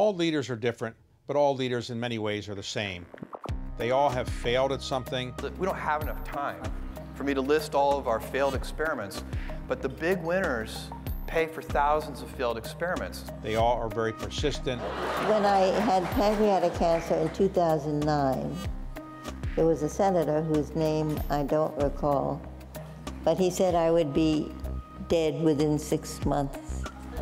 All leaders are different, but all leaders in many ways are the same. They all have failed at something. We don't have enough time for me to list all of our failed experiments, but the big winners pay for thousands of failed experiments. They all are very persistent. When I had pancreatic cancer in 2009, there was a senator whose name I don't recall, but he said I would be dead within 6 months.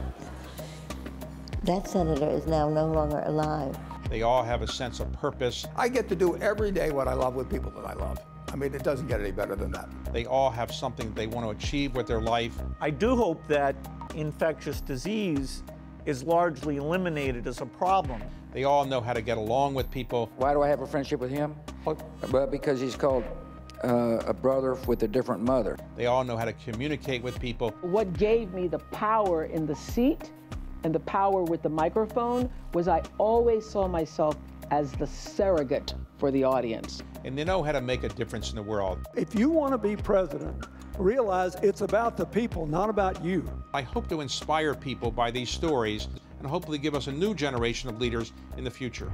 That senator is now no longer alive. They all have a sense of purpose. I get to do every day what I love with people that I love. I mean, it doesn't get any better than that. They all have something they want to achieve with their life. I do hope that infectious disease is largely eliminated as a problem. They all know how to get along with people. Why do I have a friendship with him? Well, because he's called a brother with a different mother. They all know how to communicate with people. What gave me the power in the seat and the power with the microphone was I always saw myself as the surrogate for the audience. And they know how to make a difference in the world. If you want to be president, realize it's about the people, not about you. I hope to inspire people by these stories and hopefully give us a new generation of leaders in the future.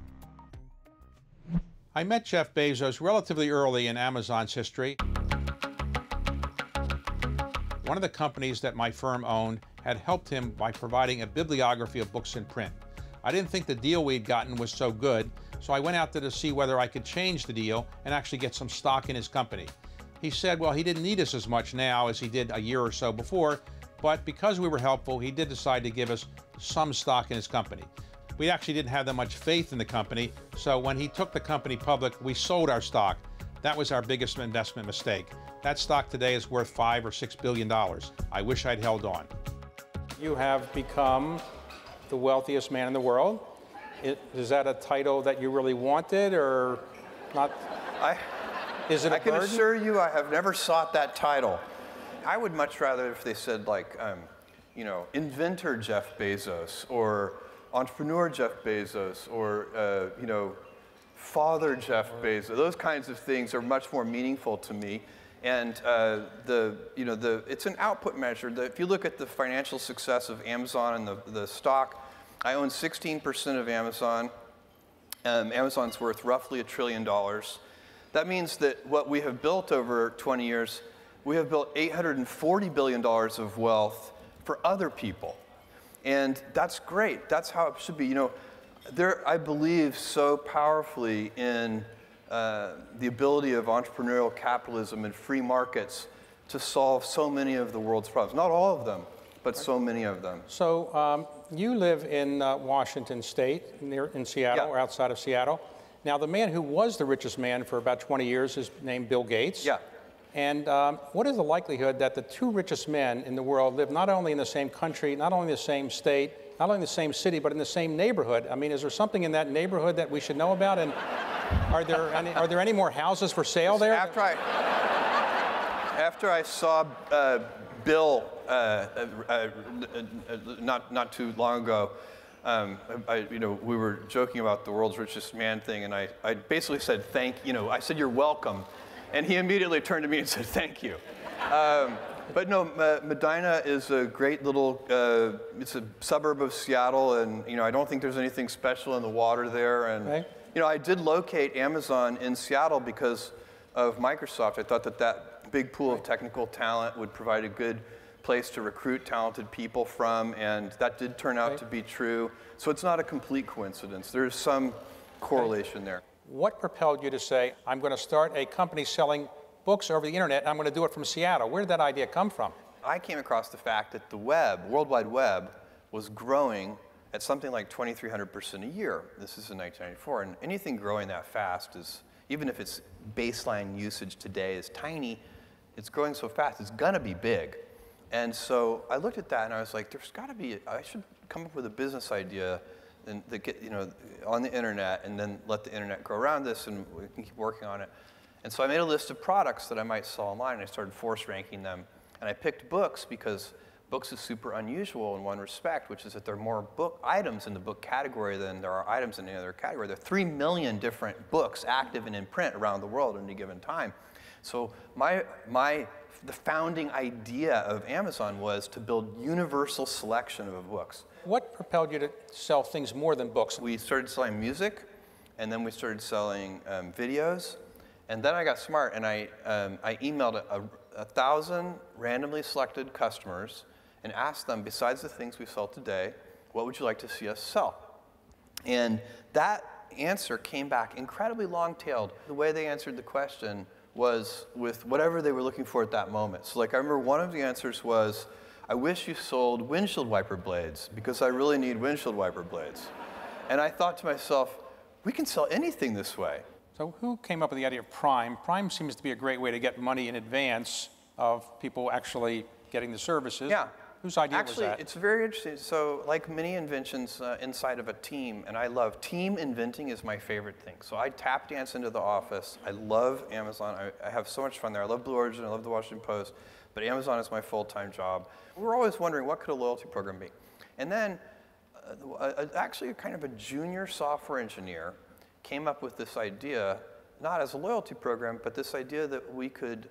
I met Jeff Bezos relatively early in Amazon's history. One of the companies that my firm owned had helped him by providing a bibliography of books in print. I didn't think the deal we'd gotten was so good, so I went out there to see whether I could change the deal and actually get some stock in his company. He said, well, he didn't need us as much now as he did a year or so before, but because we were helpful, he did decide to give us some stock in his company. We actually didn't have that much faith in the company, so when he took the company public, we sold our stock. That was our biggest investment mistake. That stock today is worth $5 or $6 billion. I wish I'd held on. You have become the wealthiest man in the world. Is that a title that you really wanted or not? Is it a burden? I can assure you I have never sought that title. I would much rather if they said like, you know, inventor Jeff Bezos or entrepreneur Jeff Bezos or, you know, father Jeff Bezos. Those kinds of things are much more meaningful to me. And it's an output measure. If you look at the financial success of Amazon and the stock, I own 16% of Amazon. Amazon's worth roughly $1 trillion. That means that what we have built over 20 years, we have built $840 billion of wealth for other people. And that's great. That's how it should be. You know, I believe so powerfully in the ability of entrepreneurial capitalism and free markets to solve so many of the world's problems. Not all of them, but so many of them. So you live in Washington State, in Seattle, or outside of Seattle. Now, the man who was the richest man for about 20 years is named Bill Gates. Yeah. And what is the likelihood that the two richest men in the world live not only in the same country, not only the same state, not only the same city, but in the same neighborhood? I mean, is there something in that neighborhood that we should know about? And are there any more houses for sale there? After I saw Bill not too long ago, we were joking about the world's richest man thing, and I basically said I said you're welcome, and he immediately turned to me and said thank you. But no, Medina is a great little, it's a suburb of Seattle, and I don't think there's anything special in the water there. And right. I did locate Amazon in Seattle because of Microsoft. I thought that big pool of technical talent would provide a good place to recruit talented people from, and that did turn out to be true. So it's not a complete coincidence. There's some correlation there. What propelled you to say, I'm going to start a company selling books over the internet, and I'm going to do it from Seattle? Where did that idea come from? I came across the fact that the World Wide Web, was growing at something like 2,300% a year. This is in 1994, and anything growing that fast is, even if its baseline usage today is tiny, it's growing so fast, it's gonna be big. And so I looked at that and I was like, there's gotta be, I should come up with a business idea and that get, on the internet, and then let the internet grow around this, and we can keep working on it. And so I made a list of products that I might sell online, and I started force ranking them. And I picked books because books is super unusual in one respect, which is that there are more book items in the book category than there are items in any other category. There are 3 million different books active and in print around the world at any given time. So my the founding idea of Amazon was to build universal selection of books. What propelled you to sell things more than books? We started selling music, and then we started selling videos, and then I got smart, and I emailed 1,000 randomly selected customers and asked them, besides the things we sell today, what would you like to see us sell? And that answer came back incredibly long-tailed. The way they answered the question was with whatever they were looking for at that moment. So like I remember one of the answers was, I wish you sold windshield wiper blades because I really need windshield wiper blades. And I thought to myself, we can sell anything this way. So who came up with the idea of Prime? Prime seems to be a great way to get money in advance of people actually getting the services. Yeah. Whose idea was that? Actually, it's very interesting. So like many inventions inside of a team, and I love team inventing is my favorite thing. So I tap dance into the office. I love Amazon. I have so much fun there. I love Blue Origin. I love the Washington Post. But Amazon is my full-time job. We're always wondering, what could a loyalty program be? And then actually kind of a junior software engineer came up with this idea, not as a loyalty program, but this idea that we could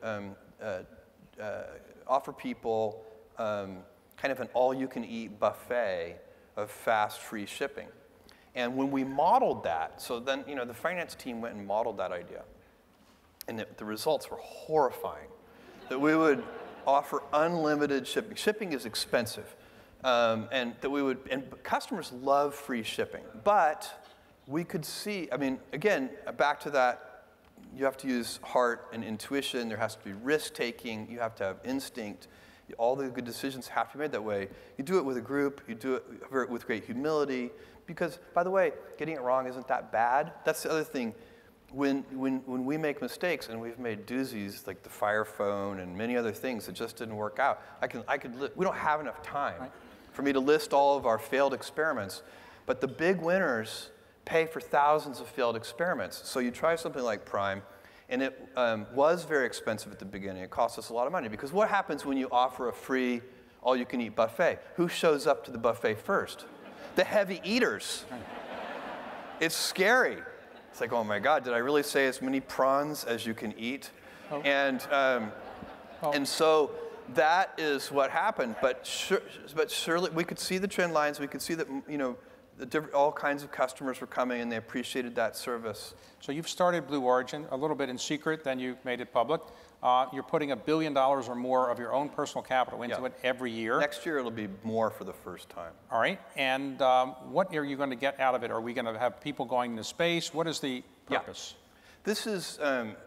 offer people kind of an all-you-can-eat buffet of fast, free shipping. And when we modeled that, so then the finance team went and modeled that idea. And the results were horrifying. That we would offer unlimited shipping. Shipping is expensive. And that we would, and customers love free shipping. But we could see, I mean, again, back to that, you have to use heart and intuition. There has to be risk-taking. You have to have instinct. All the good decisions have to be made that way. You do it with a group. You do it with great humility. Because, by the way, getting it wrong isn't that bad. That's the other thing. When we make mistakes, and we've made doozies like the Fire Phone and many other things that just didn't work out, we don't have enough time for me to list all of our failed experiments. But the big winners pay for thousands of failed experiments. So you try something like Prime, and it was very expensive at the beginning. It cost us a lot of money. Because what happens when you offer a free all-you-can-eat buffet? Who shows up to the buffet first? The heavy eaters. It's scary. It's like, oh my God, did I really say as many prawns as you can eat? Oh. And so that is what happened. But surely we could see the trend lines. We could see that all kinds of customers were coming, and they appreciated that service. So you've started Blue Origin a little bit in secret, then you made it public. You're putting $1 billion or more of your own personal capital into it every year. Next year it'll be more for the first time. All right, and what are you going to get out of it? Are we going to have people going into space? What is the purpose? This is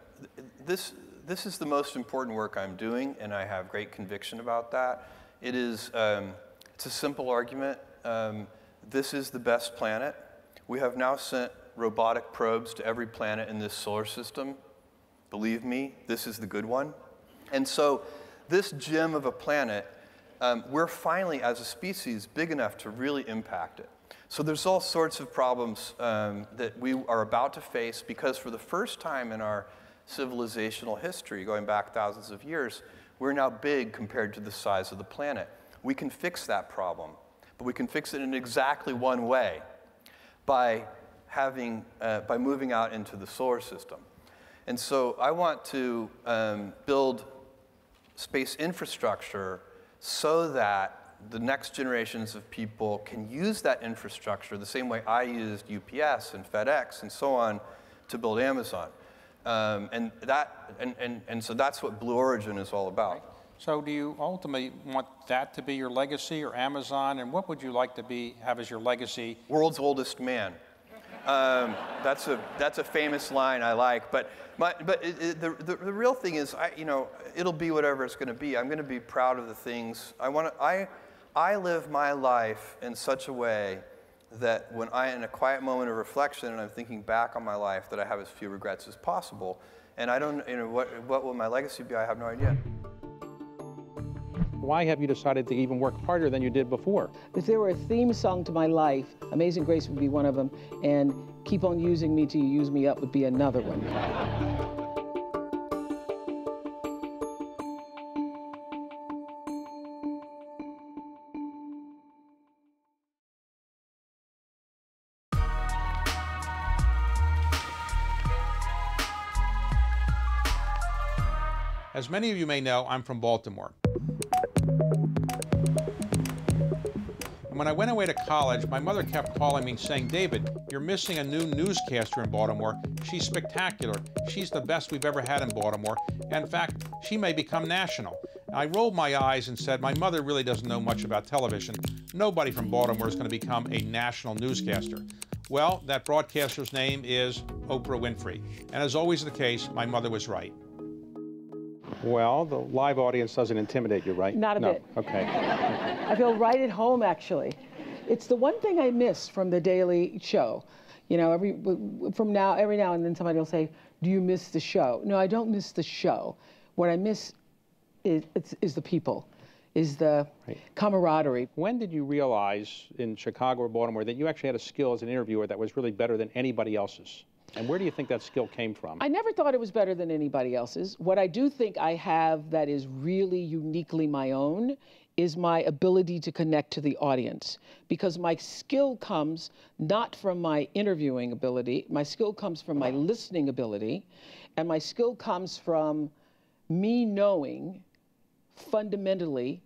the most important work I'm doing, and I have great conviction about that. It is, it's a simple argument. This is the best planet. We have now sent robotic probes to every planet in this solar system. Believe me, this is the good one. And so this gem of a planet, we're finally, as a species, big enough to really impact it. So there's all sorts of problems that we are about to face because for the first time in our civilizational history, going back thousands of years, we're now big compared to the size of the planet. We can fix that problem, but we can fix it in exactly one way, by moving out into the solar system. And so I want to build space infrastructure so that the next generations of people can use that infrastructure the same way I used UPS and FedEx and so on to build Amazon. And so that's what Blue Origin is all about. Right. So do you ultimately want that to be your legacy, or Amazon, and what would you like to have as your legacy? World's oldest man. That's a famous line I like, but the real thing is, it'll be whatever it's going to be. I'm going to be proud of the things I live my life in such a way that when in a quiet moment of reflection and I'm thinking back on my life, that I have as few regrets as possible. And I don't, what will my legacy be? I have no idea. Why have you decided to even work harder than you did before? If there were a theme song to my life, Amazing Grace would be one of them, and Keep on Using Me Till You Use Me Up would be another one. As many of you may know, I'm from Baltimore. And when I went away to college, my mother kept calling me saying, "David, you're missing a new newscaster in Baltimore. She's spectacular. She's the best we've ever had in Baltimore. In fact, she may become national." I rolled my eyes and said, my mother really doesn't know much about television. Nobody from Baltimore is going to become a national newscaster. Well, that broadcaster's name is Oprah Winfrey. And as always the case, my mother was right. Well, the live audience doesn't intimidate you, right? Not a bit. Okay. I feel right at home, actually. It's the one thing I miss from the Daily Show. You know, every now and then somebody will say, "Do you miss the show?" No, I don't miss the show. What I miss is the people, is the camaraderie. When did you realize in Chicago or Baltimore that you actually had a skill as an interviewer that was really better than anybody else's? And where do you think that skill came from? I never thought it was better than anybody else's. What I do think I have that is really uniquely my own is my ability to connect to the audience. Because my skill comes not from my interviewing ability, my skill comes from my listening ability, and my skill comes from me knowing fundamentally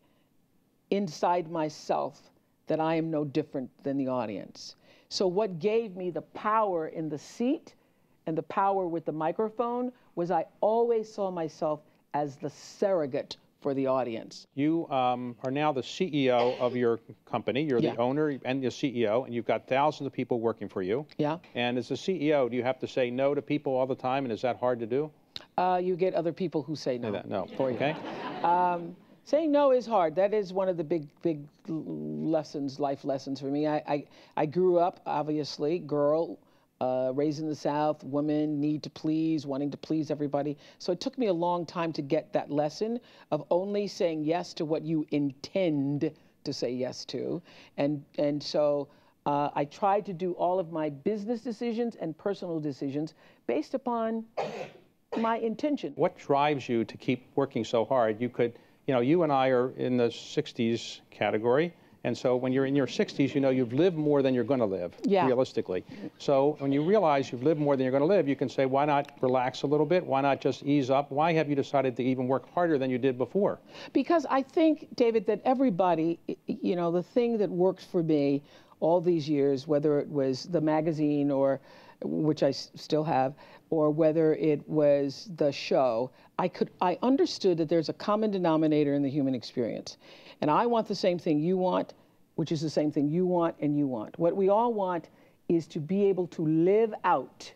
inside myself that I am no different than the audience. So what gave me the power in the seat and the power with the microphone was I always saw myself as the surrogate for the audience. You are now the CEO of your company. You're the owner and the CEO, and you've got thousands of people working for you. Yeah. And as a CEO, do you have to say no to people all the time, and is that hard to do? You get other people who say no. No. For you. Okay. Saying no is hard. That is one of the big lessons, life lessons for me. I grew up, obviously, girl, raised in the South, women, need to please, wanting to please everybody. So it took me a long time to get that lesson of only saying yes to what you intend to say yes to. And so I tried to do all of my business decisions and personal decisions based upon my intention. What drives you to keep working so hard? You could, you and I are in the 60s category. And so when you're in your 60s, you've lived more than you're going to live, realistically. So when you realize you've lived more than you're going to live, you can say, why not relax a little bit? Why not just ease up? Why have you decided to even work harder than you did before? Because I think, David, that everybody, the thing that worked for me all these years, whether it was the magazine or which I still have, or whether it was the show, I understood that there's a common denominator in the human experience. And I want the same thing you want, which is the same thing you want and you want. What we all want is to be able to live out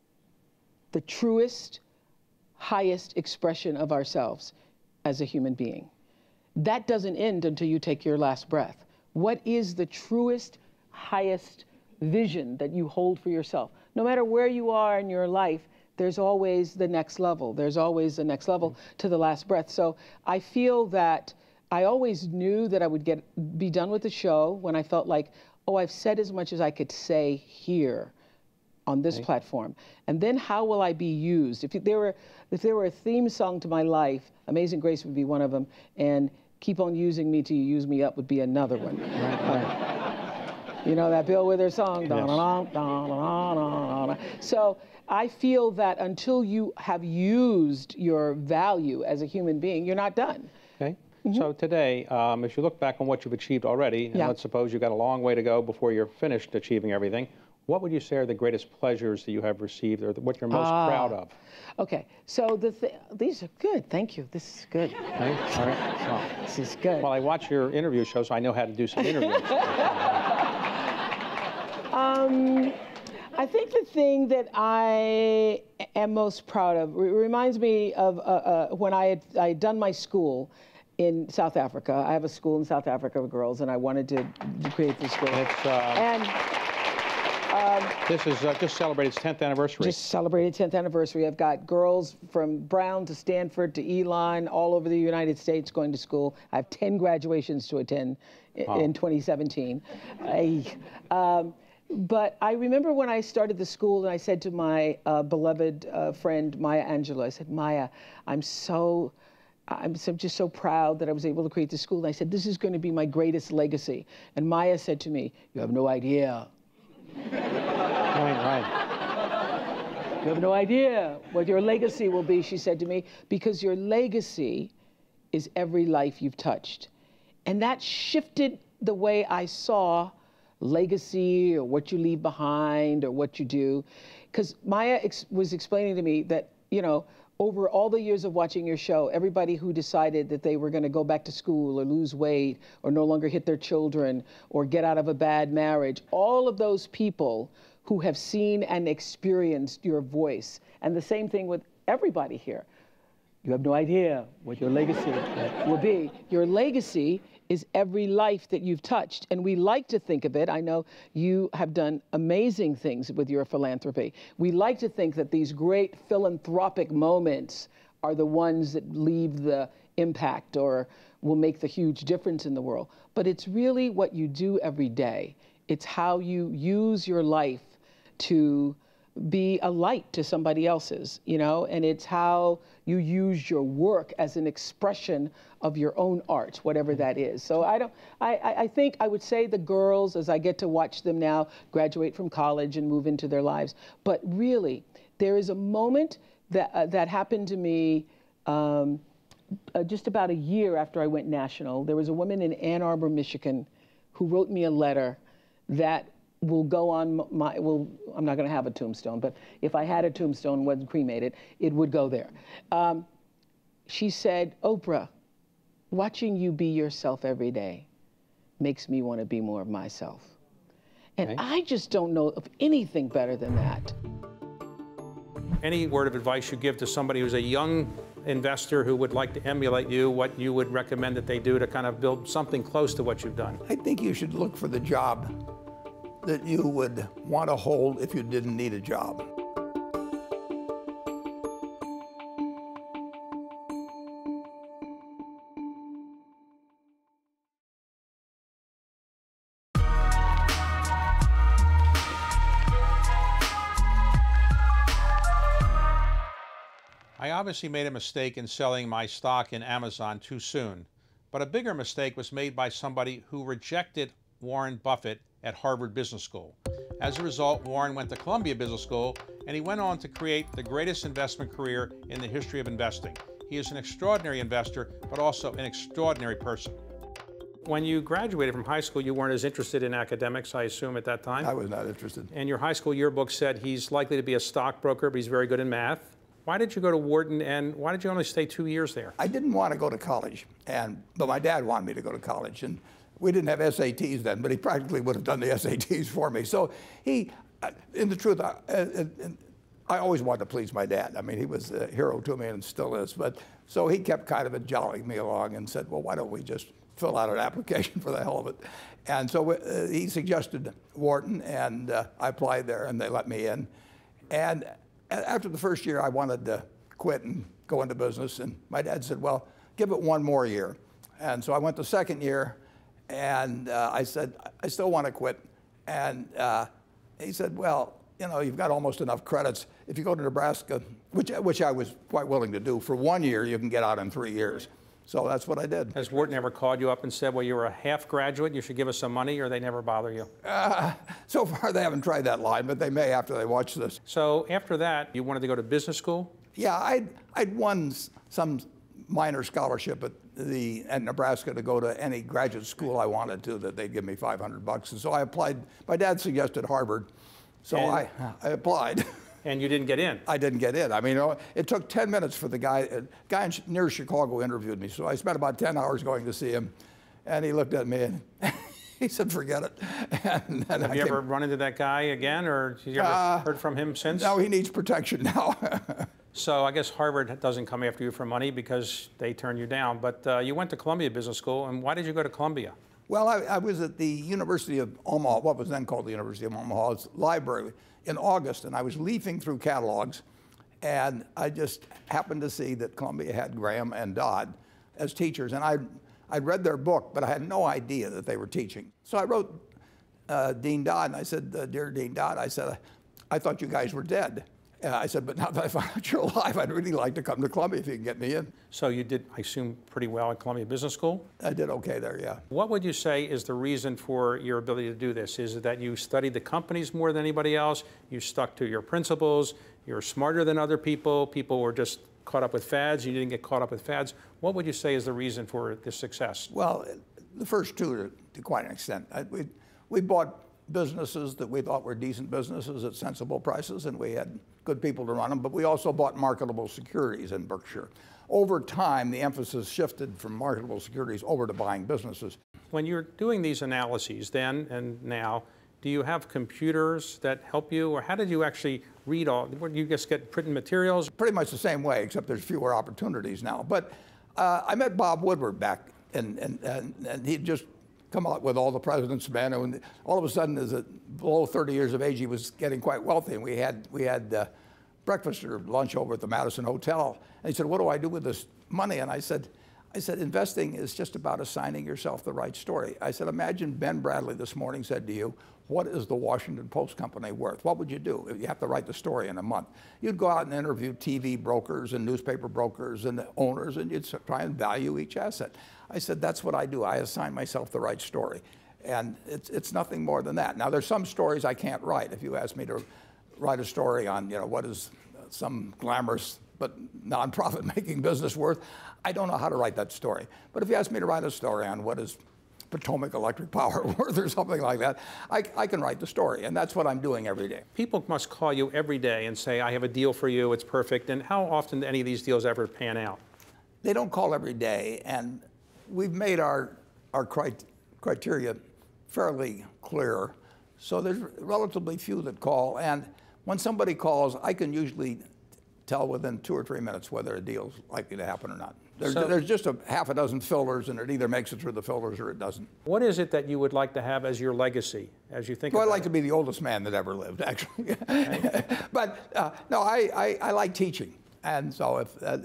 the truest, highest expression of ourselves as a human being. That doesn't end until you take your last breath. What is the truest, highest vision that you hold for yourself? No matter where you are in your life, there's always the next level. There's always the next level to the last breath. So I feel that I always knew that I would be done with the show when I felt like, oh, I've said as much as I could say here on this platform. And then how will I be used? If there were a theme song to my life, Amazing Grace would be one of them, and Keep on Using Me Till You Use Me Up would be another one. You know that Bill Withers song? Yes. So I feel that until you have used your value as a human being, you're not done. Okay. So today, if you look back on what you've achieved already, and let's suppose you've got a long way to go before you're finished achieving everything, what would you say are the greatest pleasures that you have received, or what you're most proud of? Okay, so these are good. Thank you. This is good. Okay. All right. So, this is good. Well, I watch your interview show, so I know how to do some interviews. I think the thing that I am most proud of reminds me of when I had done my school in South Africa. I have a school in South Africa for girls, and I wanted to create this school. This is just celebrated its 10th anniversary. Just celebrated 10th anniversary. I've got girls from Brown to Stanford to Elon, all over the United States going to school. I have 10 graduations to attend in 2017. But I remember when I started the school and I said to my beloved friend, Maya Angelou, I said, Maya, I'm just so proud that I was able to create this school. And I said, this is going to be my greatest legacy. And Maya said to me, you have no idea. Right. You have no idea what your legacy will be, she said to me, because your legacy is every life you've touched. And that shifted the way I saw legacy or what you leave behind or what you do. Because Maya was explaining to me that, you know, over all the years of watching your show, everybody who decided that they were going to go back to school or lose weight or no longer hit their children or get out of a bad marriage, all of those people who have seen and experienced your voice. And the same thing with everybody here. You have no idea what your legacy will be. Your legacy is every life that you've touched. And we like to think of it, I know you have done amazing things with your philanthropy. We like to think that these great philanthropic moments are the ones that leave the impact or will make the huge difference in the world. But it's really what you do every day. It's how you use your life to be a light to somebody else's, you know, and it's how you use your work as an expression of your own art, whatever that is. So I think I would say the girls, as I get to watch them now graduate from college and move into their lives, but really there is a moment that happened to me just about a year after I went national. There was a woman in Ann Arbor, Michigan, who wrote me a letter that will go on my, well, I'm not going to have a tombstone, but if I had a tombstone and wasn't cremated, it would go there. She said, Oprah, watching you be yourself every day makes me want to be more of myself. And okay. I just don't know of anything better than that. Any word of advice you give to somebody who's a young investor who would like to emulate you, what you would recommend that they do to kind of build something close to what you've done? I think you should look for the job that you would want to hold if you didn't need a job. I obviously made a mistake in selling my stock in Amazon too soon, but a bigger mistake was made by somebody who rejected Warren Buffett at Harvard Business School. As a result, Warren went to Columbia Business School, and he went on to create the greatest investment career in the history of investing. He is an extraordinary investor, but also an extraordinary person. When you graduated from high school, you weren't as interested in academics, I assume, at that time? I was not interested. And your high school yearbook said he's likely to be a stockbroker, but he's very good in math. Why did you go to Wharton, and why did you only stay 2 years there? I didn't want to go to college, but my dad wanted me to go to college. And we didn't have SATs then, but he practically would have done the SATs for me. So he, in the truth, I always wanted to please my dad. I mean, he was a hero to me and still is. But so he kept kind of jollying me along and said, well, why don't we just fill out an application for the hell of it? And so he suggested Wharton, and I applied there, and they let me in. And after the first year, I wanted to quit and go into business. And my dad said, well, give it one more year. And so I went the second year. And I said, I still want to quit. And he said, well, you know, you've got almost enough credits. If you go to Nebraska, which I was quite willing to do, for 1 year, you can get out in 3 years. So that's what I did. Has Wharton ever called you up and said, well, you were a half graduate, you should give us some money, or they never bother you? So far, they haven't tried that line, but they may after they watch this. So after that, you wanted to go to business school? Yeah, I'd won some minor scholarship at Nebraska to go to any graduate school I wanted to, that they'd give me $500. And so I applied. My dad suggested Harvard, so I applied. And you didn't get in? I didn't get in. I mean, you know, it took 10 minutes for the guy near Chicago interviewed me. So I spent about 10 hours going to see him. And he looked at me and he said, forget it. And have you ever run into that guy again, or have you ever heard from him since? No, he needs protection now. So I guess Harvard doesn't come after you for money because they turn you down. But you went to Columbia Business School, and why did you go to Columbia? Well, I was at the University of Omaha, what was then called the University of Omaha's library, in August, and I was leafing through catalogs, and I just happened to see that Columbia had Graham and Dodd as teachers, and I'd read their book, but I had no idea that they were teaching. So I wrote Dean Dodd, and I said, dear Dean Dodd, I said, I thought you guys were dead. I said, but now that I found out you're alive, I'd really like to come to Columbia if you can get me in. So you did, I assume, pretty well at Columbia Business School? I did okay there, yeah. What would you say is the reason for your ability to do this? Is it that you studied the companies more than anybody else? You stuck to your principles? You're smarter than other people? People were just caught up with fads? You didn't get caught up with fads? What would you say is the reason for this success? Well, the first two to quite an extent. We bought businesses that we thought were decent businesses at sensible prices, and we had good people to run them, but we also bought marketable securities in Berkshire. Over time, the emphasis shifted from marketable securities over to buying businesses. When you're doing these analyses then and now, do you have computers that help you, or how did you actually read all? You just get printed materials? Pretty much the same way, except there's fewer opportunities now. But I met Bob Woodward back, and he'd just come out with all the president's men, and all of a sudden, as below 30 years of age, he was getting quite wealthy, and we had breakfast or lunch over at the Madison Hotel, and he said, "What do I do with this money?" And I said, investing is just about assigning yourself the right story. I said, imagine Ben Bradley this morning said to you, what is the Washington Post company worth? What would you do? You have to write the story in a month. You'd go out and interview TV brokers and newspaper brokers and the owners, and you'd try and value each asset. I said, that's what I do. I assign myself the right story. And it's nothing more than that. Now, there's some stories I can't write. If you ask me to write a story on, what is some glamorous but non-profit making business worth, I don't know how to write that story. But if you ask me to write a story on what is Potomac Electric Power worth or something like that, I can write the story, and that's what I'm doing every day. People must call you every day and say, I have a deal for you, it's perfect. And how often do any of these deals ever pan out? They don't call every day, and we've made our criteria fairly clear. So there's relatively few that call, and when somebody calls, I can usually tell within 2 or 3 minutes whether a deal's likely to happen or not. There's just a half a dozen fillers, and it either makes it through the fillers or it doesn't. What is it that you would like to have as your legacy, as you think Well, about I'd like to be the oldest man that ever lived, actually. But no, I like teaching, and so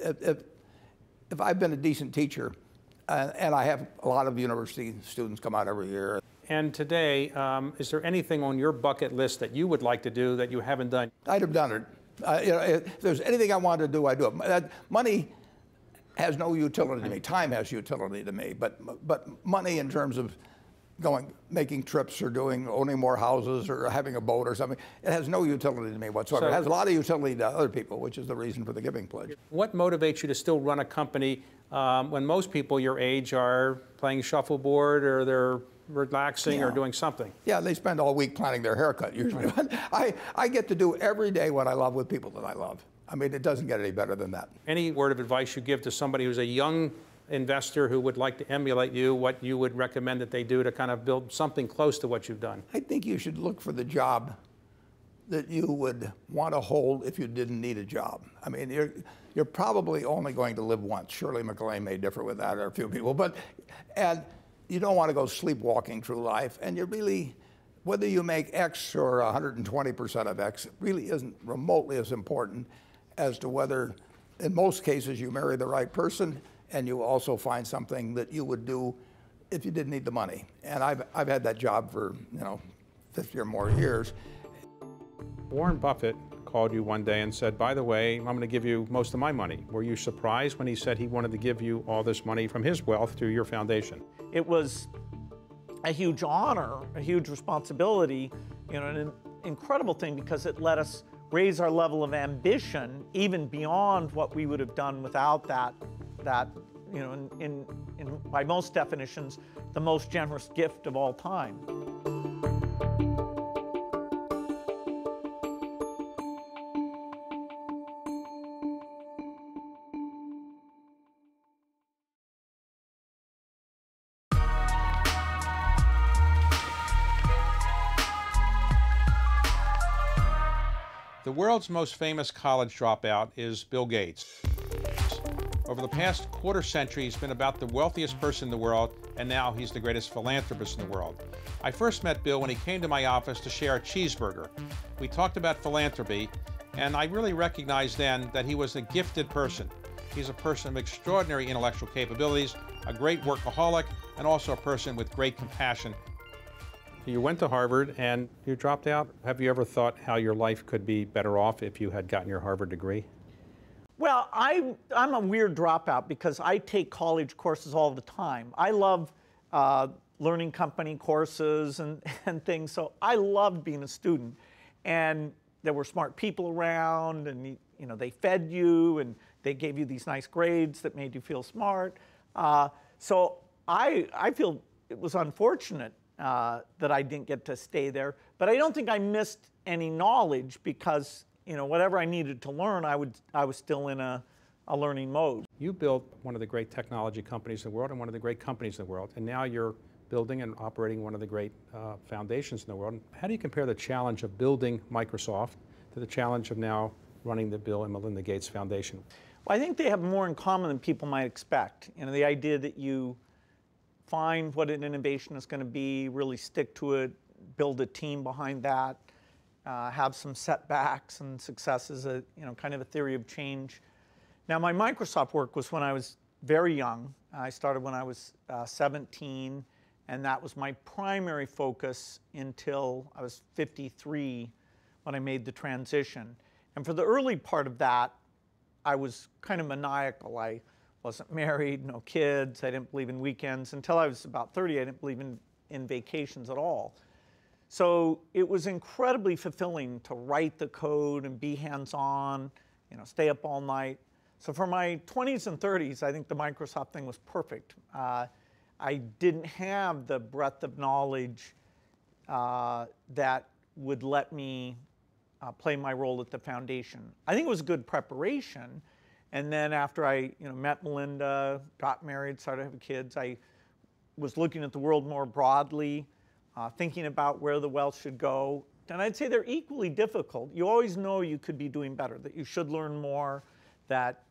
if I've been a decent teacher, and I have a lot of university students come out every year. And today, is there anything on your bucket list that you would like to do that you haven't done? I'd have done it. If there's anything I wanted to do, I'd do it. Money has no utility to me. Time has utility to me. But money in terms of making trips or owning more houses or having a boat or something, it has no utility to me whatsoever. It has a lot of utility to other people, which is the reason for the Giving Pledge. What motivates you to still run a company when most people your age are playing shuffleboard or they're relaxing or doing something? Yeah, they spend all week planning their haircut usually. But I get to do every day what I love with people that I love. I mean, it doesn't get any better than that. Any word of advice you give to somebody who's a young investor who would like to emulate you, what you would recommend that they do to kind of build something close to what you've done? I think you should look for the job that you would want to hold if you didn't need a job. I mean, you're probably only going to live once. Shirley MacLaine may differ with that, or a few people, and you don't want to go sleepwalking through life, and you really, whether you make X or 120% of X, it really isn't remotely as important as to whether, in most cases, you marry the right person and you also find something that you would do if you didn't need the money. And I've had that job for 50 or more years. Warren Buffett called you one day and said, by the way, I'm going to give you most of my money. Were you surprised when he said he wanted to give you all this money from his wealth to your foundation? It was a huge honor, a huge responsibility, an incredible thing, because it let us raise our level of ambition even beyond what we would have done without that by most definitions, the most generous gift of all time. The world's most famous college dropout is Bill Gates. Over the past quarter century, he's been about the wealthiest person in the world, and now he's the greatest philanthropist in the world. I first met Bill when he came to my office to share a cheeseburger. We talked about philanthropy, and I really recognized then that he was a gifted person. He's a person of extraordinary intellectual capabilities, a great workaholic, and also a person with great compassion. You went to Harvard and you dropped out. Have you ever thought how your life could be better off if you had gotten your Harvard degree? Well, I'm a weird dropout because I take college courses all the time. I love learning company courses and things, so I loved being a student. And there were smart people around, and they fed you, and they gave you these nice grades that made you feel smart. So I feel it was unfortunate that I didn't get to stay there, but I don't think I missed any knowledge because whatever I needed to learn, I was still in a learning mode. You built one of the great technology companies in the world and one of the great companies in the world, and now you're building and operating one of the great foundations in the world. How do you compare the challenge of building Microsoft to the challenge of now running the Bill and Melinda Gates Foundation? Well, I think they have more in common than people might expect. The idea that you find what an innovation is going to be, really stick to it, build a team behind that, have some setbacks and successes, kind of a theory of change. Now, my Microsoft work was when I was very young. I started when I was 17, and that was my primary focus until I was 53 when I made the transition. And for the early part of that, I was kind of maniacal. I wasn't married, no kids, I didn't believe in weekends. Until I was about 30, I didn't believe in vacations at all. So it was incredibly fulfilling to write the code and be hands-on, stay up all night. So for my 20s and 30s, I think the Microsoft thing was perfect. I didn't have the breadth of knowledge that would let me play my role at the foundation. I think it was good preparation. And then after I met Melinda, got married, started having kids, I was looking at the world more broadly, thinking about where the wealth should go. And I'd say they're equally difficult. You always know you could be doing better, that you should learn more, that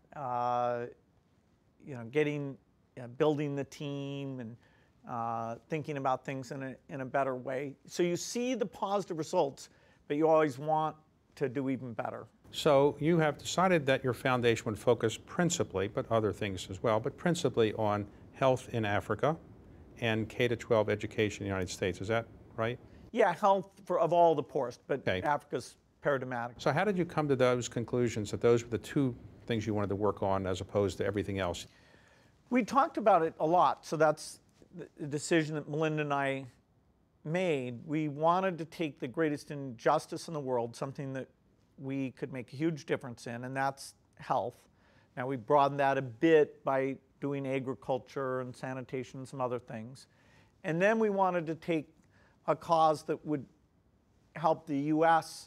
building the team and thinking about things in a better way. So you see the positive results, but you always want to do even better. So you have decided that your foundation would focus principally, but other things as well, but principally on health in Africa and K-12 education in the United States. Is that right? Yeah, health of all the poorest, but okay. Africa's paradigmatic. So how did you come to those conclusions that those were the two things you wanted to work on as opposed to everything else? We talked about it a lot, so that's the decision that Melinda and I made. We wanted to take the greatest injustice in the world, something that we could make a huge difference in, and that's health. Now, we broadened that a bit by doing agriculture and sanitation and some other things. And then we wanted to take a cause that would help the U.S.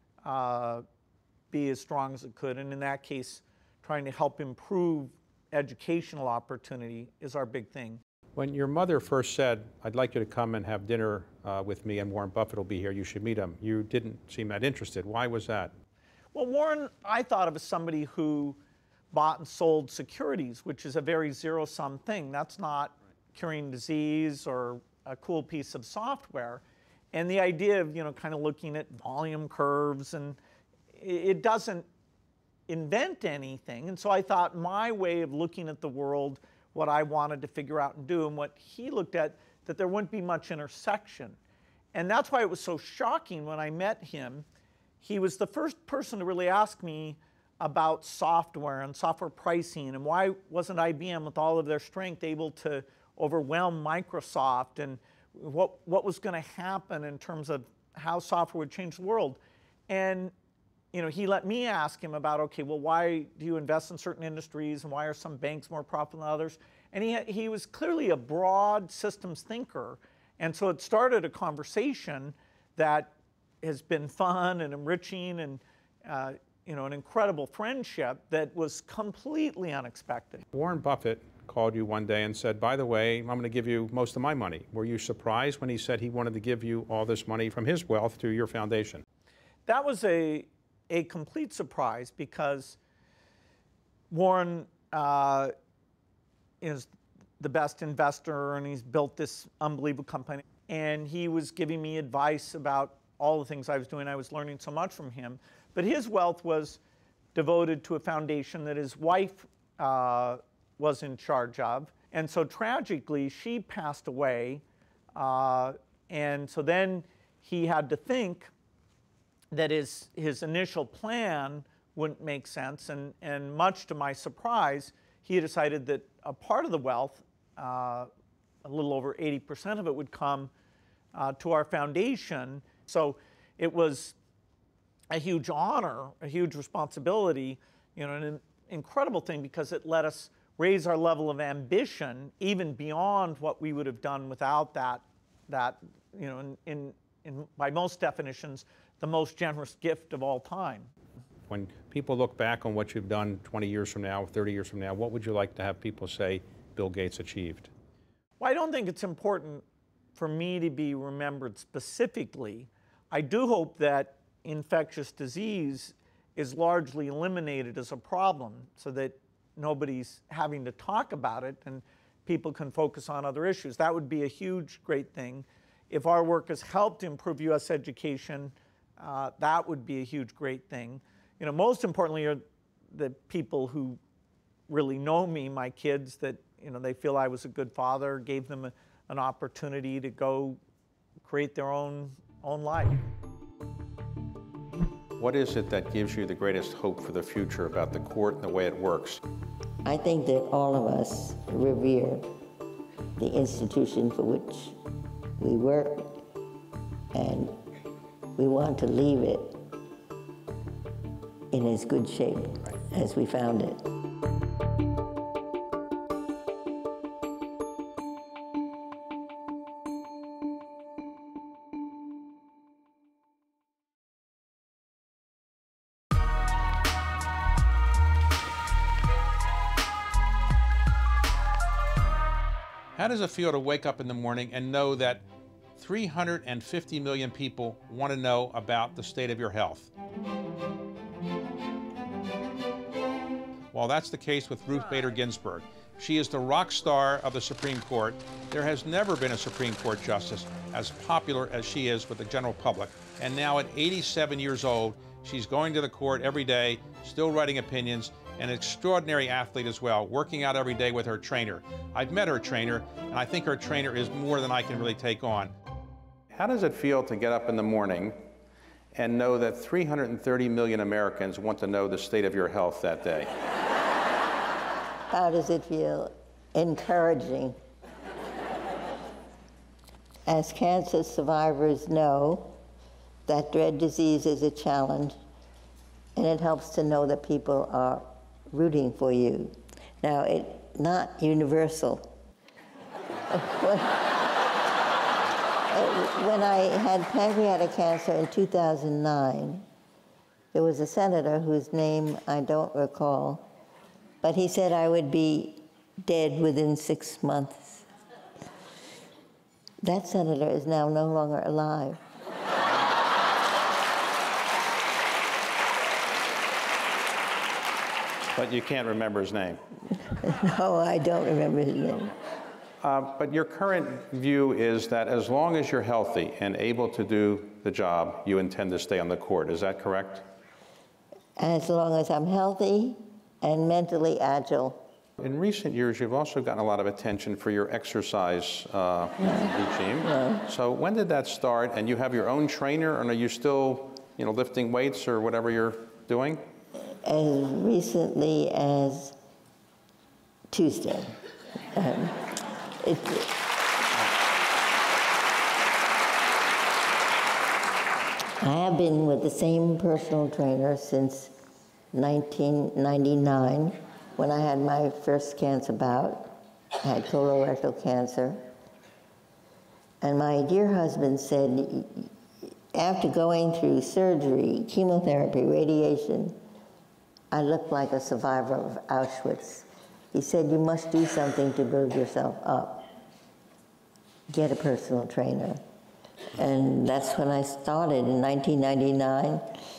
Be as strong as it could, and in that case, trying to help improve educational opportunity is our big thing. When your mother first said, I'd like you to come and have dinner with me and Warren Buffett will be here, you should meet him, you didn't seem that interested. Why was that? Well, Warren, I thought of as somebody who bought and sold securities, which is a very zero-sum thing. That's not curing disease or a cool piece of software. And the idea of, kind of looking at volume curves, and it doesn't invent anything. And so I thought my way of looking at the world, what I wanted to figure out and do, and what he looked at, that there wouldn't be much intersection. And that's why it was so shocking when I met him. He was the first person to really ask me about software and software pricing, and why wasn't IBM, with all of their strength, able to overwhelm Microsoft, and what was going to happen in terms of how software would change the world. And he let me ask him about, okay, well, why do you invest in certain industries, and why are some banks more profitable than others? And he was clearly a broad systems thinker. And so it started a conversation that has been fun and enriching, and an incredible friendship that was completely unexpected. Warren Buffett called you one day and said, by the way, I'm going to give you most of my money. Were you surprised when he said he wanted to give you all this money from his wealth to your foundation? That was a complete surprise, because Warren is the best investor, and he's built this unbelievable company. And he was giving me advice about all the things I was doing. I was learning so much from him. But his wealth was devoted to a foundation that his wife was in charge of. And so tragically, she passed away And so then he had to think that his initial plan wouldn't make sense. And much to my surprise, he decided that a part of the wealth, a little over 80% of it, would come to our foundation. So it was a huge honor, a huge responsibility, an incredible thing, because it let us raise our level of ambition even beyond what we would have done without that by most definitions, the most generous gift of all time. When people look back on what you've done 20 years from now, 30 years from now, what would you like to have people say Bill Gates achieved? Well, I don't think it's important for me to be remembered specifically. I do hope that infectious disease is largely eliminated as a problem so that nobody's having to talk about it and people can focus on other issues. That would be a huge, great thing. If our work has helped improve U.S. education, that would be a huge, great thing. Most importantly are the people who really know me, my kids, that they feel I was a good father, gave them an opportunity to go create their own life. What is it that gives you the greatest hope for the future about the court and the way it works? I think that all of us revere the institution for which we work, and we want to leave it in as good shape as we found it. How does it feel to wake up in the morning and know that 350 million people want to know about the state of your health? Well, that's the case with Ruth Bader Ginsburg. She is the rock star of the Supreme Court. There has never been a Supreme Court justice as popular as she is with the general public. And now at 87 years old, she's going to the court every day, still writing opinions, an extraordinary athlete as well, working out every day with her trainer. I've met her trainer, and I think her trainer is more than I can really take on. How does it feel to get up in the morning and know that 330 million Americans want to know the state of your health that day? How does it feel? Encouraging. As cancer survivors know, that dread disease is a challenge, and it helps to know that people are rooting for you. Now, it's not universal. When I had pancreatic cancer in 2009, there was a senator whose name I don't recall, but he said I would be dead within 6 months. That senator is now no longer alive. But you can't remember his name. No, I don't remember his name. But your current view is that as long as you're healthy and able to do the job, you intend to stay on the court. Is that correct? As long as I'm healthy and mentally agile. In recent years, you've also gotten a lot of attention for your exercise regime. Yeah. So when did that start? And you have your own trainer, and are you still, lifting weights or whatever you're doing? As recently as Tuesday. I have been with the same personal trainer since 1999, when I had my first cancer bout. I had colorectal cancer. And my dear husband said, after going through surgery, chemotherapy, radiation, I looked like a survivor of Auschwitz. He said, you must do something to build yourself up. Get a personal trainer. And that's when I started in 1999.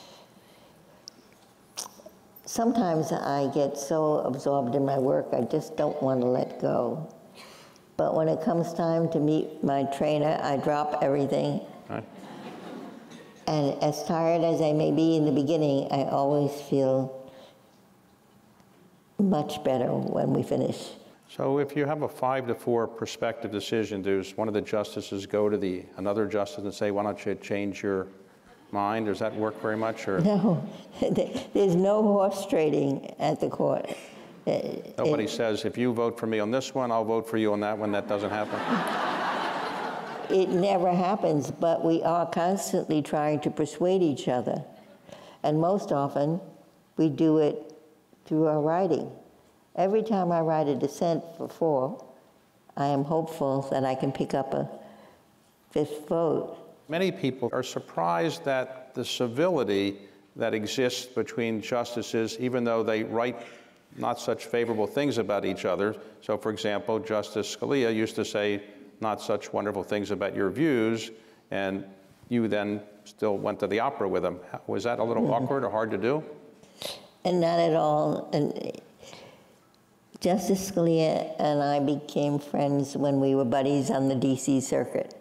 Sometimes I get so absorbed in my work, I just don't want to let go. But when it comes time to meet my trainer, I drop everything. Right. And as tired as I may be in the beginning, I always feel much better when we finish. So if you have a 5-4 prospective decision, does one of the justices go to another justice and say, why don't you change your mind? Does that work very much? Or? No, there's no horse trading at the court. Nobody says, if you vote for me on this one, I'll vote for you on that one. That doesn't happen. It never happens, but we are constantly trying to persuade each other. And most often, we do it through our writing. Every time I write a dissent for 4, I am hopeful that I can pick up a 5th vote. Many people are surprised at the civility that exists between justices, even though they write not such favorable things about each other. So, for example, Justice Scalia used to say not such wonderful things about your views, and you then still went to the opera with him. Was that a little awkward or hard to do? And not at all. And Justice Scalia and I became friends when we were buddies on the DC circuit.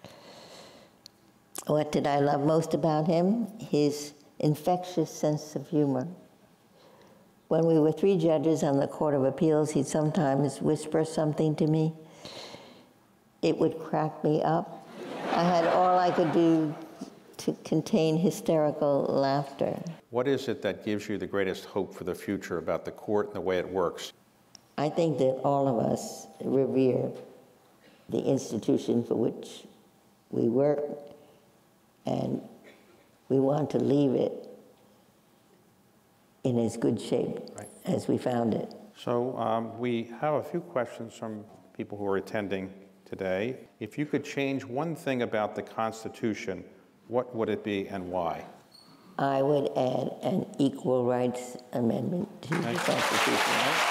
What did I love most about him? His infectious sense of humor. When we were 3 judges on the Court of Appeals, he'd sometimes whisper something to me. It would crack me up. I had all I could do to contain hysterical laughter. What is it that gives you the greatest hope for the future about the court and the way it works? I think that all of us revere the institution for which we work, and we want to leave it in as good shape as we found it. So we have a few questions from people who are attending today. If you could change one thing about the Constitution, what would it be and why? I would add an equal rights amendment to the Constitution.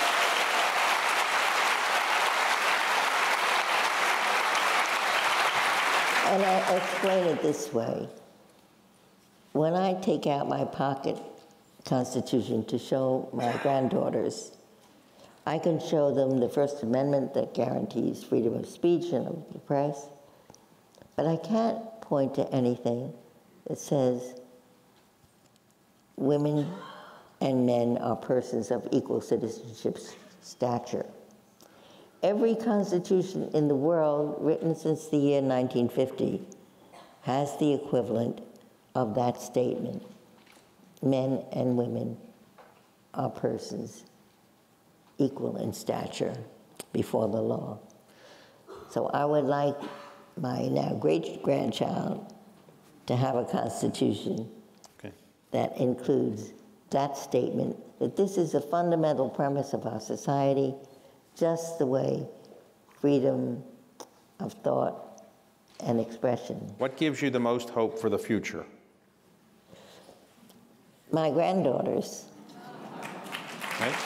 And I explain it this way. When I take out my pocket Constitution to show my granddaughters, I can show them the First Amendment that guarantees freedom of speech and of the press, but I can't point to anything that says women and men are persons of equal citizenship stature. Every constitution in the world written since the year 1950 has the equivalent of that statement. Men and women are persons equal in stature before the law. So I would like my now great-grandchild to have a constitution that includes that statement, that this is a fundamental premise of our society, just the way freedom of thought and expression. What gives you the most hope for the future? My granddaughters. Okay.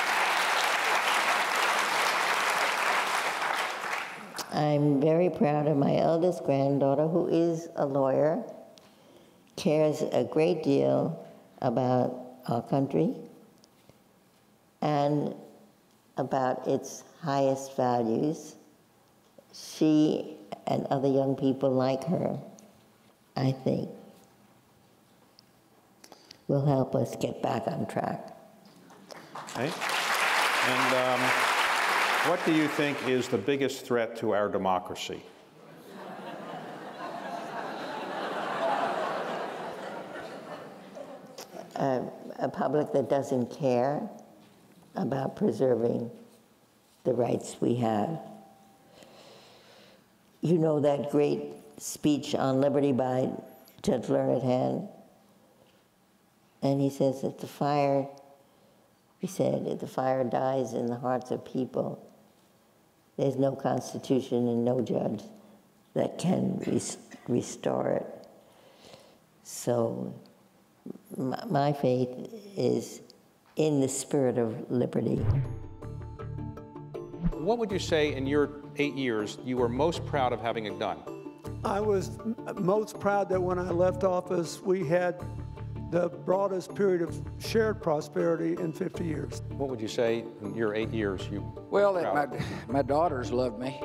I'm very proud of my eldest granddaughter, who is a lawyer, cares a great deal about our country and about its highest values. She and other young people like her, I think, will help us get back on track. Okay. And what do you think is the biggest threat to our democracy? A public that doesn't care about preserving the rights we have. You know that great speech on liberty by Judge Learned Hand? And he says that if the fire dies in the hearts of people, there's no constitution and no judge that can restore it. So my faith is in the spirit of liberty. What would you say in your 8 years you were most proud of having done? I was most proud that when I left office, we had the broadest period of shared prosperity in 50 years. What would you say in your 8 years you Well, were proud of? my daughters loved me.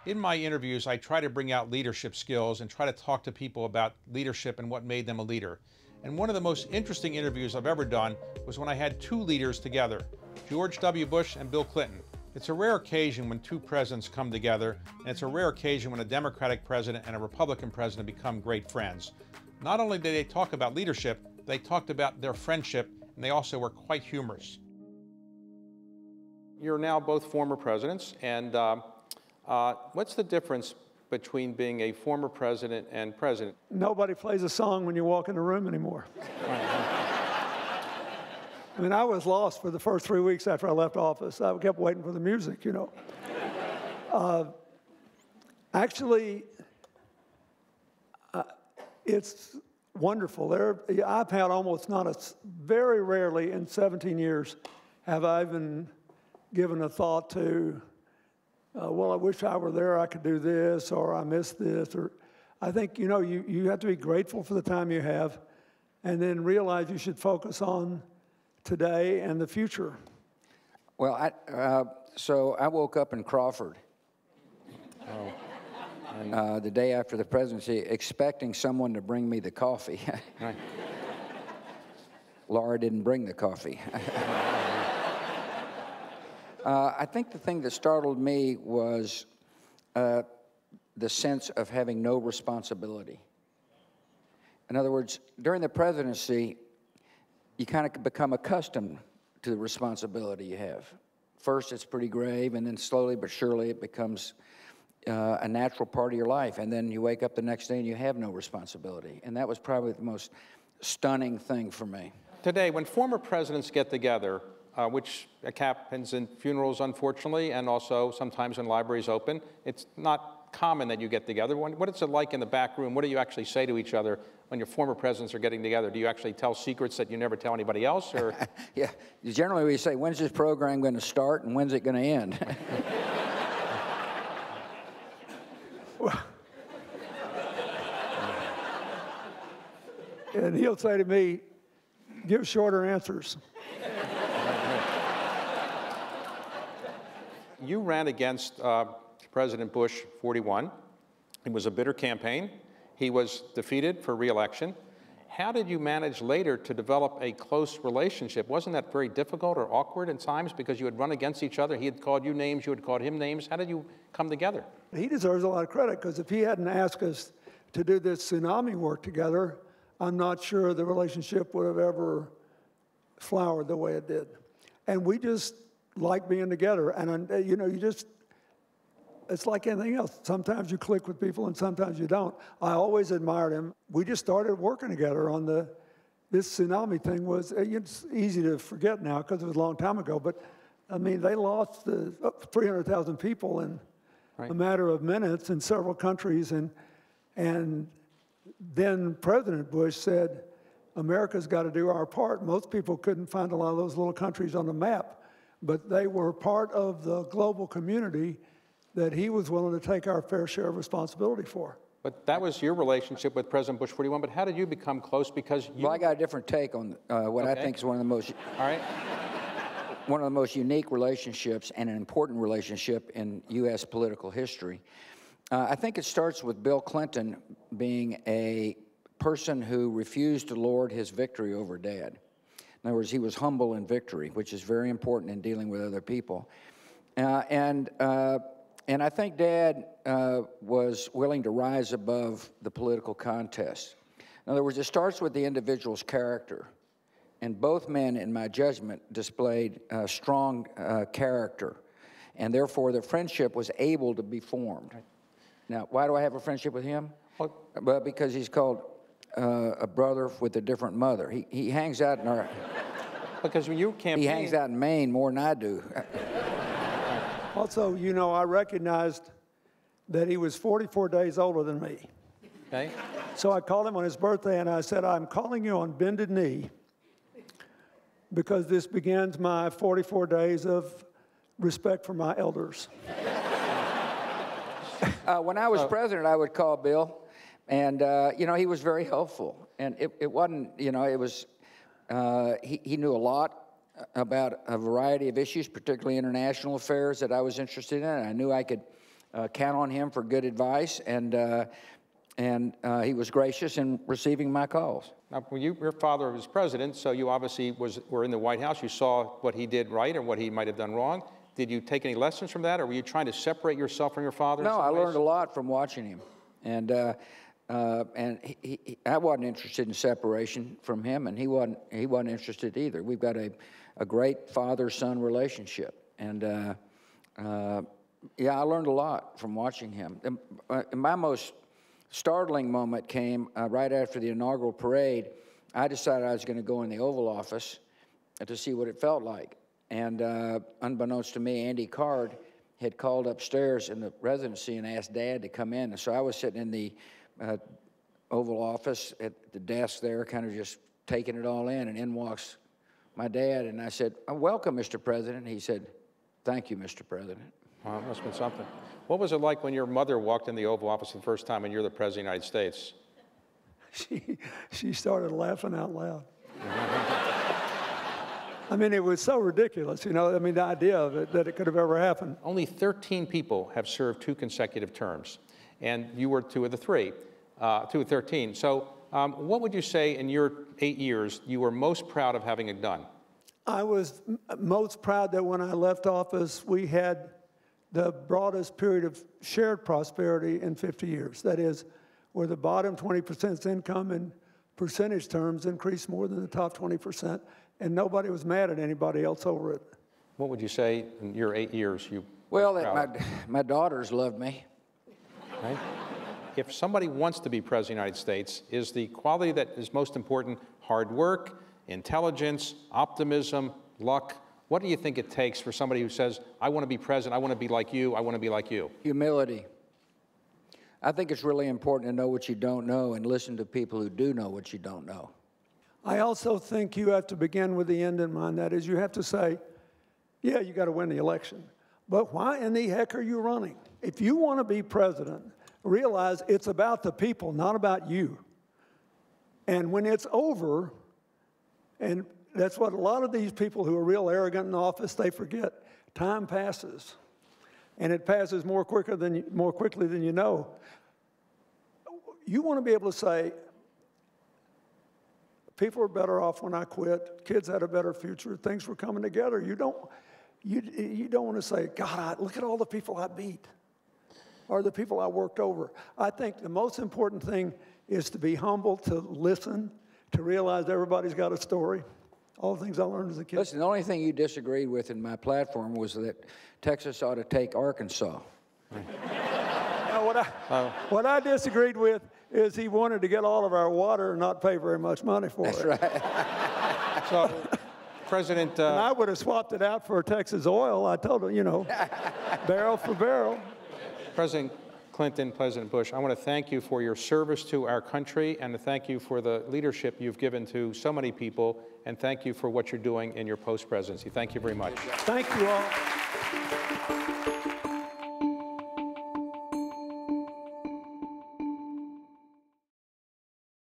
In my interviews, I try to bring out leadership skills and try to talk to people about leadership and what made them a leader. And one of the most interesting interviews I've ever done was when I had two leaders together, George W. Bush and Bill Clinton. It's a rare occasion when two presidents come together, and it's a rare occasion when a Democratic president and a Republican president become great friends. Not only did they talk about leadership, they talked about their friendship, and they also were quite humorous. You're now both former presidents, and what's the difference between being a former president and president? Nobody plays a song when you walk in the room anymore. I mean, I was lost for the first 3 weeks after I left office. I kept waiting for the music, you know. Actually, it's wonderful. I've had almost very rarely in 17 years have I even given a thought to, well, I wish I were there, I could do this, or I missed this. Or I think, you know, you have to be grateful for the time you have and then realize you should focus on today and the future. Well, so I woke up in Crawford the day after the presidency, expecting someone to bring me the coffee. Right. Laura didn't bring the coffee. I think the thing that startled me was the sense of having no responsibility. In other words, during the presidency, you kind of become accustomed to the responsibility you have. First, it's pretty grave, and then slowly but surely it becomes a natural part of your life. And then you wake up the next day and you have no responsibility. And that was probably the most stunning thing for me. Today, when former presidents get together, which happens in funerals, unfortunately, and also sometimes when libraries open, it's not common that you get together. What is it like in the back room? What do you actually say to each other when your former presidents are getting together? Do you actually tell secrets that you never tell anybody else? Or? Yeah, generally we say, when's this program going to start and when's it going to end? And he'll say to me, give shorter answers. You ran against President Bush 41. It was a bitter campaign. He was defeated for re-election. How did you manage later to develop a close relationship? Wasn't that very difficult or awkward at times because you had run against each other? He had called you names, you had called him names. How did you come together? He deserves a lot of credit because if he hadn't asked us to do this tsunami work together, I'm not sure the relationship would have ever flowered the way it did. And we just like being together. And, you know, it's like anything else. Sometimes you click with people and sometimes you don't. I always admired him. We just started working together on this tsunami thing. It's easy to forget now because it was a long time ago, but I mean, they lost 300,000 people in a matter of minutes in several countries. And then President Bush said, America's got to do our part. Most people couldn't find a lot of those little countries on the map, but they were part of the global community that he was willing to take our fair share of responsibility for. But that was your relationship with President Bush 41, but how did you become close? Because you... Well, I got a different take on what I think is one of the most... All right. One of the most unique relationships and an important relationship in U.S. political history. I think it starts with Bill Clinton being a person who refused to lord his victory over Dad. In other words, he was humble in victory, which is very important in dealing with other people. And I think Dad was willing to rise above the political contest. In other words, it starts with the individual's character. And both men, in my judgment, displayed strong character. And therefore, the friendship was able to be formed. Now, why do I have a friendship with him? Well, because he's called a brother with a different mother. He hangs out in our... Because when you campaign... He hangs out in Maine more than I do. Also, you know, I recognized that he was 44 days older than me. Okay. So I called him on his birthday and I said, I'm calling you on bended knee because this begins my 44 days of respect for my elders. When I was president, I would call Bill, and, you know, he was very helpful. And it wasn't, you know, it was, he knew a lot about a variety of issues, particularly international affairs that I was interested in. I knew I could count on him for good advice, and he was gracious in receiving my calls. Now, when your father was president, so you obviously were in the White House. You saw what he did right or what he might have done wrong. Did you take any lessons from that, or were you trying to separate yourself from your father? No, I learned a lot from watching him, and I wasn't interested in separation from him, and he wasn't interested either. We've got a great father-son relationship, and yeah, I learned a lot from watching him. My most startling moment came right after the inaugural parade. I decided I was going to go in the Oval Office to see what it felt like. And unbeknownst to me, Andy Card had called upstairs in the residency and asked Dad to come in. And so I was sitting in the Oval Office at the desk there, kind of just taking it all in, and in walks my dad. And I said, "Welcome, Mr. President." He said, "Thank you, Mr. President." Well, that must have been something. What was it like when your mother walked in the Oval Office the first time and you're the President of the United States? She started laughing out loud. I mean, it was so ridiculous, you know, I mean, the idea of it, that it could have ever happened. Only 13 people have served 2 consecutive terms, and you were 2 of the 3, 2 of 13. So what would you say in your 8 years you were most proud of having it done? I was most proud that when I left office, we had the broadest period of shared prosperity in 50 years. That is, where the bottom 20%'s income in percentage terms increased more than the top 20%, and nobody was mad at anybody else over it. What would you say in your 8 years you Well, my daughters loved me. Right? If somebody wants to be President of the United States, is the quality that is most important hard work, intelligence, optimism, luck? What do you think it takes for somebody who says, I want to be president, I want to be like you, I want to be like you? Humility. I think it's really important to know what you don't know and listen to people who do know what you don't know. I also think you have to begin with the end in mind. That is, you have to say, yeah, you got to win the election, but why in the heck are you running? If you want to be president, realize it's about the people, not about you. And when it's over, and that's what a lot of these people who are real arrogant in office, they forget. Time passes, and it passes more quickly than you know. You want to be able to say, people are better off when I quit. Kids had a better future. Things were coming together. You don't want to say, God, look at all the people I beat, or the people I worked over. I think the most important thing is to be humble, to listen, to realize everybody's got a story. All the things I learned as a kid. Listen, the only thing you disagreed with in my platform was that Texas ought to take Arkansas. Now, what I disagreed with is he wanted to get all of our water and not pay very much money for it. That's right. So, President... and I would have swapped it out for Texas oil. I told him, you know, barrel for barrel. President Clinton, President Bush, I want to thank you for your service to our country and to thank you for the leadership you've given to so many people, and thank you for what you're doing in your post-presidency. Thank you very much. Thank you all.